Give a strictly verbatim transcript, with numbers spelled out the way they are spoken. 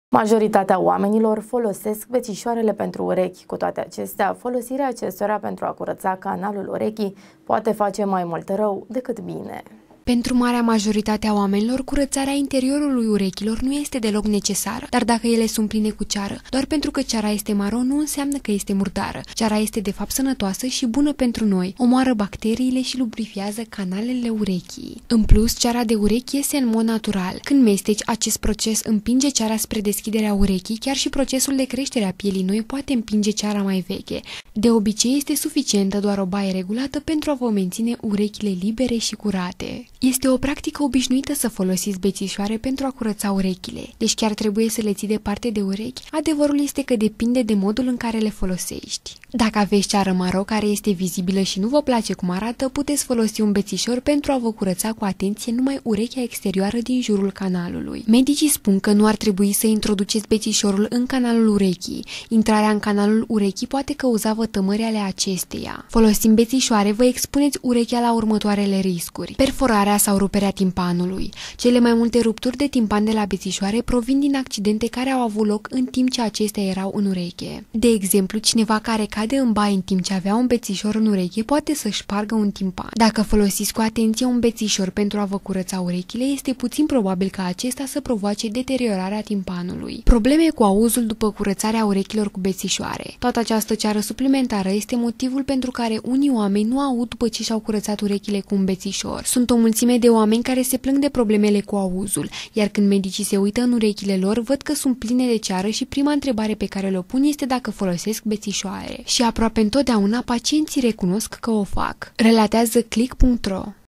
Majoritatea oamenilor folosesc bețișoarele pentru urechi. Cu toate acestea, folosirea acestora pentru a curăța canalul urechii poate face mai mult rău decât bine. Pentru marea majoritate a oamenilor, curățarea interiorului urechilor nu este deloc necesară, dar dacă ele sunt pline cu ceară, doar pentru că ceara este maro nu înseamnă că este murdară. Ceara este de fapt sănătoasă și bună pentru noi, omoară bacteriile și lubrifiază canalele urechii. În plus, ceara de urechi iese în mod natural. Când mesteci, acest proces împinge ceara spre deschiderea urechii, chiar și procesul de creștere a pielii noi poate împinge ceara mai veche. De obicei, este suficientă doar o baie regulată pentru a vă menține urechile libere și curate. Este o practică obișnuită să folosiți bețișoare pentru a curăța urechile, deci chiar trebuie să le ții departe de urechi. Adevărul este că depinde de modul în care le folosești. Dacă aveți ceară maro care este vizibilă și nu vă place cum arată, puteți folosi un bețișor pentru a vă curăța cu atenție numai urechea exterioară din jurul canalului. Medicii spun că nu ar trebui să introduceți bețișorul în canalul urechii. Intrarea în canalul urechii poate cauza vătămări ale acesteia. Folosind bețișoare, vă expuneți urechea la următoarele riscuri: perforarea sau ruperea timpanului. Cele mai multe rupturi de timpan de la bețișoare provin din accidente care au avut loc în timp ce acestea erau în ureche. De exemplu, cineva care cade în baie în timp ce avea un bețișor în ureche poate să-și spargă un timpan. Dacă folosiți cu atenție un bețișor pentru a vă curăța urechile, este puțin probabil ca acesta să provoace deteriorarea timpanului. Probleme cu auzul după curățarea urechilor cu bețișoare. Toată această ceară suplimentară este motivul pentru care unii oameni nu aud după ce și-au curățat urechile cu un bețișor. Sunt o mulțime de oameni care se plâng de problemele cu auzul, iar când medicii se uită în urechile lor, văd că sunt pline de ceară și prima întrebare pe care le pun este dacă folosesc bețișoare. Și aproape întotdeauna pacienții recunosc că o fac. Relatează click punct ro.